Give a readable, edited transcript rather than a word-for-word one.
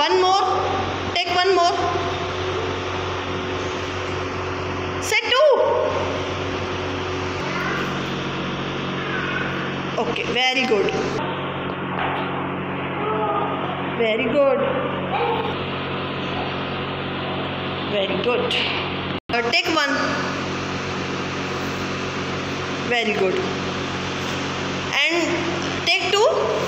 One more. Take one more. Say 2. Okay, very good. Very good. Very good. Take 1. Very good. And take 2.